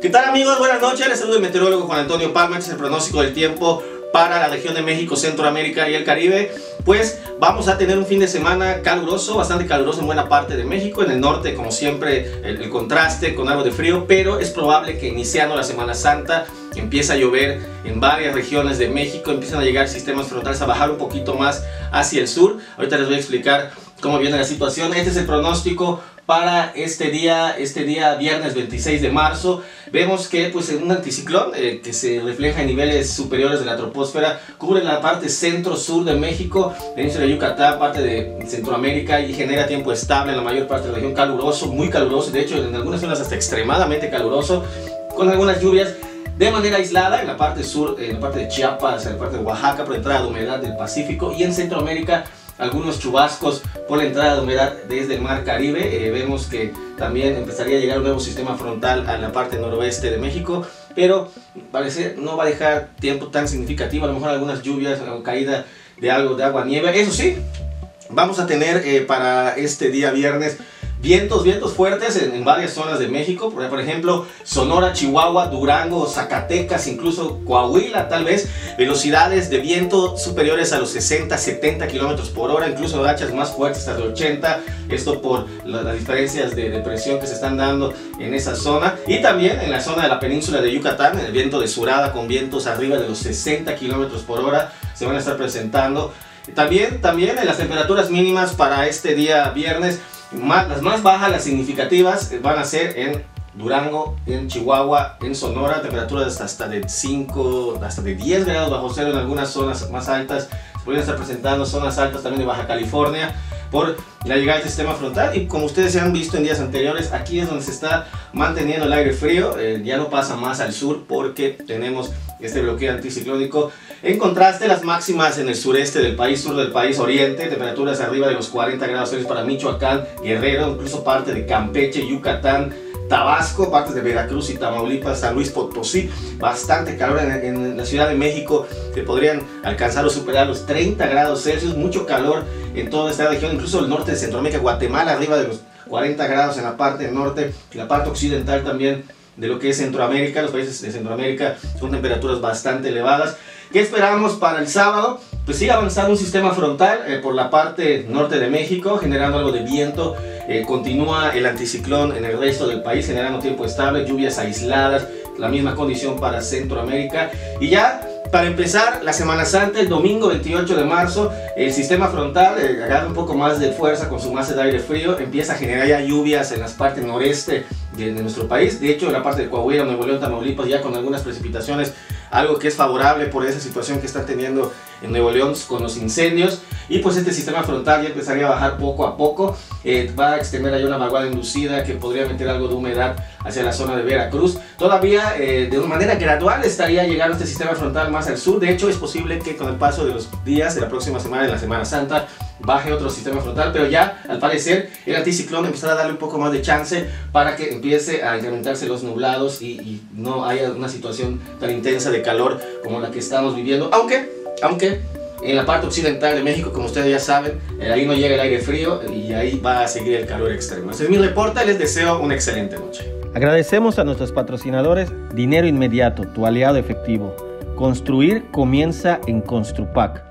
¿Qué tal, amigos? Buenas noches, les saluda el meteorólogo Juan Antonio Palma. Este es el pronóstico del tiempo para la región de México, Centroamérica y el Caribe. Pues vamos a tener un fin de semana caluroso, bastante caluroso en buena parte de México. En el norte, como siempre, el contraste con algo de frío, pero es probable que iniciando la Semana Santa empiece a llover en varias regiones de México, empiezan a llegar sistemas frontales a bajar un poquito más hacia el sur. Ahorita les voy a explicar cómo viene la situación. Este es el pronóstico para este día viernes 26 de marzo. Vemos que pues un anticiclón que se refleja en niveles superiores de la troposfera cubre la parte centro-sur de México, península de Yucatán, parte de Centroamérica, y genera tiempo estable en la mayor parte de la región, caluroso, muy caluroso, de hecho en algunas zonas hasta extremadamente caluroso, con algunas lluvias de manera aislada en la parte sur, en la parte de Chiapas, en la parte de Oaxaca, por entrada de humedad del Pacífico, y en Centroamérica algunos chubascos por la entrada de humedad desde el mar Caribe. Vemos que también empezaría a llegar un nuevo sistema frontal a la parte noroeste de México, pero parece no va a dejar tiempo tan significativo, a lo mejor algunas lluvias o caída de algo de agua nieve. Eso sí, vamos a tener para este día viernes vientos fuertes en varias zonas de México, por ejemplo Sonora, Chihuahua, Durango, Zacatecas, incluso Coahuila tal vez, velocidades de viento superiores a los 60-70 kilómetros por hora, incluso rachas más fuertes hasta de 80, esto por las diferencias de presión que se están dando en esa zona, y también en la zona de la península de Yucatán, el viento de surada con vientos arriba de los 60 kilómetros por hora se van a estar presentando. También en las temperaturas mínimas para este día viernes, las más bajas, las significativas, van a ser en Durango, en Chihuahua, en Sonora, temperaturas hasta de 5, hasta de 10 grados bajo cero en algunas zonas más altas. Se pueden estar presentando zonas altas también de Baja California por la llegada del sistema frontal, y como ustedes se han visto en días anteriores, aquí es donde se está manteniendo el aire frío, ya no pasa más al sur porque tenemos este bloqueo anticiclónico. En contraste, las máximas en el sureste del país, sur del país, oriente, temperaturas arriba de los 40 grados Celsius para Michoacán, Guerrero, incluso parte de Campeche, Yucatán, Tabasco, partes de Veracruz y Tamaulipas, San Luis Potosí. Bastante calor en la Ciudad de México, que podrían alcanzar o superar los 30 grados Celsius, mucho calor en toda esta región, incluso el norte de Centroamérica, Guatemala arriba de los 40 grados en la parte norte, y la parte occidental también de lo que es Centroamérica. Los países de Centroamérica son temperaturas bastante elevadas. ¿Qué esperamos para el sábado? Pues sigue avanzando un sistema frontal por la parte norte de México, generando algo de viento. Continúa el anticiclón en el resto del país, generando tiempo estable, lluvias aisladas, la misma condición para Centroamérica. Y ya para empezar la Semana Santa, el domingo 28 de marzo, el sistema frontal agarra un poco más de fuerza con su masa de aire frío, empieza a generar ya lluvias en las partes noreste de nuestro país. De hecho, en la parte de Coahuila, Nuevo León, Tamaulipas, ya con algunas precipitaciones, algo que es favorable por esa situación que están teniendo en Nuevo León con los incendios. Y pues este sistema frontal ya empezaría a bajar poco a poco, va a extender ahí una vaguada inducida que podría meter algo de humedad hacia la zona de Veracruz. Todavía de una manera gradual estaría llegando este sistema frontal más al sur. De hecho, es posible que con el paso de los días de la próxima semana, en la Semana Santa, baje otro sistema frontal, pero ya al parecer el anticiclón empezará a darle un poco más de chance para que empiece a incrementarse los nublados y no haya una situación tan intensa de calor como la que estamos viviendo, aunque en la parte occidental de México, como ustedes ya saben, ahí no llega el aire frío y ahí va a seguir el calor extremo. Este es mi reporte, les deseo una excelente noche. Agradecemos a nuestros patrocinadores Dinero Inmediato, tu aliado efectivo. Construir comienza en Construpac.